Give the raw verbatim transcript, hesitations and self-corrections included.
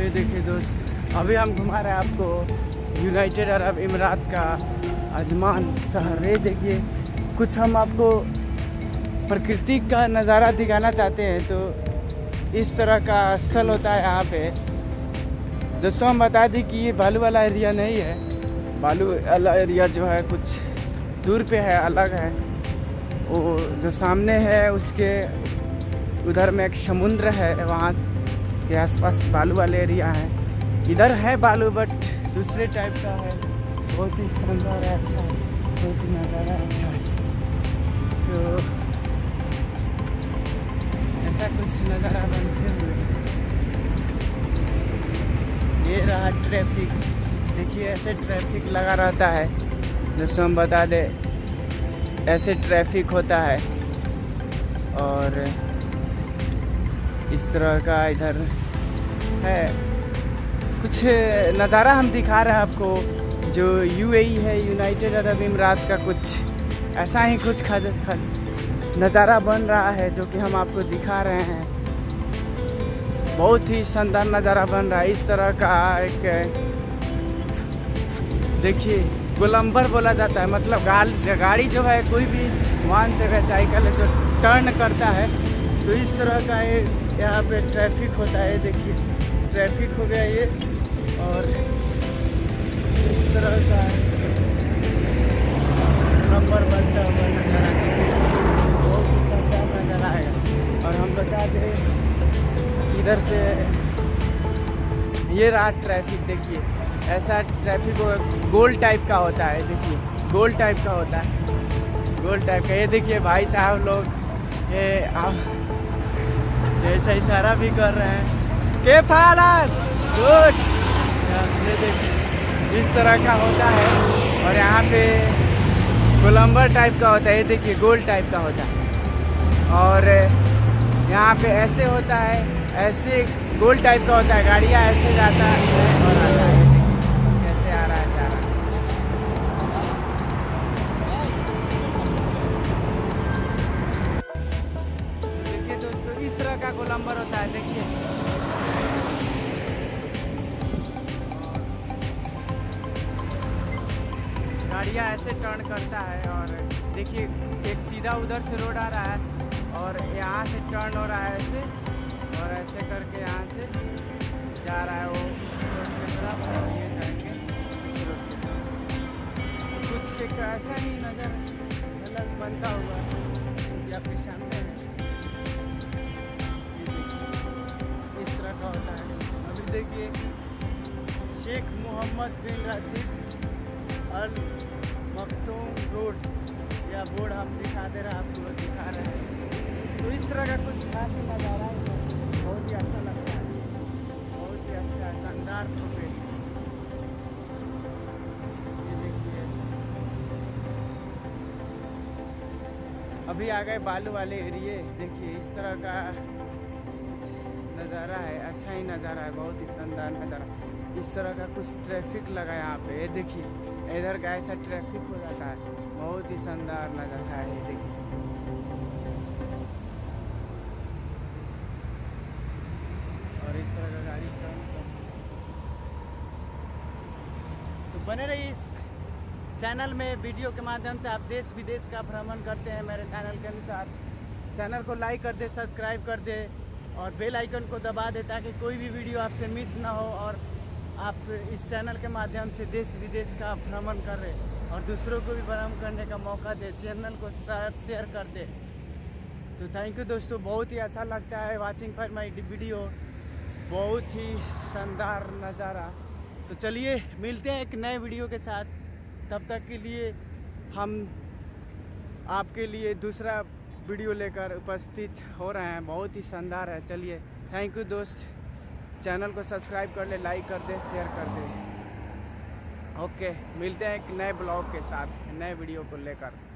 ये देखिए दोस्त, अभी हम घुमा रहे हैं आपको यूनाइटेड अरब अमीरात का अजमान शहर। ये देखिए, कुछ हम आपको प्रकृति का नज़ारा दिखाना चाहते हैं तो इस तरह का स्थल होता है यहाँ पे। दोस्तों हम बता दें कि ये बालू वाला एरिया नहीं है, बालू वाला एरिया जो है कुछ दूर पे है, अलग है। वो जो सामने है उसके उधर में एक समुद्र है, वहाँ के आसपास बालू वाले एरिया है। इधर है बालू बट दूसरे टाइप का है, बहुत ही शानदार है, अच्छा है, बहुत ही नज़ारा अच्छा है। तो ऐसा कुछ नज़ारा बनते हुए ये रहा ट्रैफिक। देखिए ऐसे ट्रैफिक लगा रहता है, जैसे हम बता दें ऐसे ट्रैफिक होता है। और इस तरह का इधर है कुछ नज़ारा हम दिखा रहे हैं आपको। जो यूएई है, यूनाइटेड अरब अमीरात का, कुछ ऐसा ही कुछ खास खास नज़ारा बन रहा है जो कि हम आपको दिखा रहे हैं। बहुत ही शानदार नज़ारा बन रहा है। इस तरह का एक देखिए गोलंबर बोला जाता है, मतलब गाड़ी गाड़ी जो है कोई भी वाहन से साइकिल है जो टर्न करता है तो इस तरह का ये यहाँ पे ट्रैफिक होता है। देखिए ट्रैफिक हो गया ये, और इस तरह का नंबर बनता हुआ नजर आएगा, बहुत ही शानदार नजर आएगा। और हम बता दें इधर से ये रहा ट्रैफिक। देखिए ऐसा ट्रैफिक गोल टाइप का होता है, देखिए गोल टाइप का होता है, गोल टाइप का। ये देखिए भाई साहब लोग ये जैसा इशारा भी कर रहे हैं के फालत गुड। ये देखिए इस तरह का होता है, और यहाँ पे गोलंबर टाइप का होता है, ये देखिए गोल टाइप का होता है। और यहाँ पे ऐसे होता है, ऐसे गोल टाइप का होता है, गाड़ियाँ ऐसे जाता है और आता है, कैसे आ रहा है जा रहा है। देखिए दोस्तों इस तरह का गोलंबर होता है, देखिए गाड़ियाँ ऐसे टर्न करता है। और देखिए एक सीधा उधर से रोड आ रहा है और यहाँ से टर्न हो रहा है ऐसे, और ऐसे करके यहाँ से जा रहा है वो इस रोड की तरफ, और ये जाएंगे इस रोड की तरफ। कुछ एक ऐसा ही नज़र अलग बनता हुआ ये आपके सामने है। ये देखिए इस तरह का होता है। अभी देखिए Sheikh Mohammed bin Rashid Al Maktoum road या बोर्ड हम दिखा दे रहे हैं आपको, दिखा रहे हैं। तो इस तरह का कुछ खास नज़ारा है, बहुत ही अच्छा लगता है, बहुत ही अच्छा शानदार प्रोग्रेस। ये देखिए अभी आ गए बालू वाले एरिए। देखिए इस तरह का नज़ारा है, अच्छा ही नज़ारा है, बहुत ही शानदार नज़ारा। इस तरह का कुछ ट्रैफिक लगा यहाँ पे, ये देखिए इधर का ऐसा ट्रैफिक हो जाता है, बहुत ही शानदार नज़ारा है। ये देखिए और इस तरह का गाड़ी टर्न कर। तो बने रहिए इस चैनल में, वीडियो के माध्यम से आप देश विदेश का भ्रमण करते हैं मेरे चैनल के अनुसार। चैनल को लाइक कर दे, सब्सक्राइब कर दे और बेल आइकन को दबा दे ताकि कोई भी वीडियो आपसे मिस ना हो, और आप इस चैनल के माध्यम से देश विदेश का भ्रमण कर रहे और दूसरों को भी भ्रमण करने का मौका दे, चैनल को शेयर कर दे। तो थैंक यू दोस्तों, बहुत ही अच्छा लगता है वाचिंग फॉर माय वीडियो, बहुत ही शानदार नज़ारा। तो चलिए मिलते हैं एक नए वीडियो के साथ, तब तक के लिए हम आपके लिए दूसरा वीडियो लेकर उपस्थित हो रहे हैं, बहुत ही शानदार है। चलिए थैंक यू दोस्त, चैनल को सब्सक्राइब कर ले, लाइक कर दे, शेयर कर दे। ओके मिलते हैं एक नए ब्लॉग के साथ, नए वीडियो को लेकर।